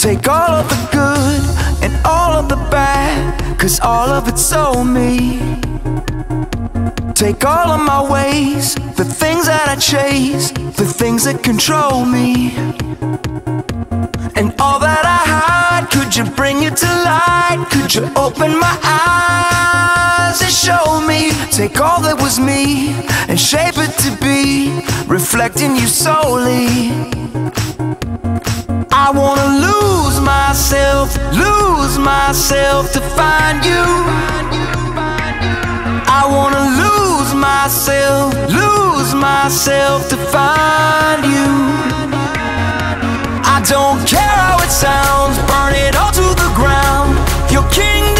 Take all of the good and all of the bad, 'cause all of it's so me. Take all of my ways, the things that I chase, the things that control me. And all that I hide, could you bring it to light? Could you open my eyes and show me? Take all that was me and shape it to be reflecting you solely. I wanna lose myself to find you. I wanna lose myself to find you. I don't care how it sounds, burn it all to the ground. Your kingdom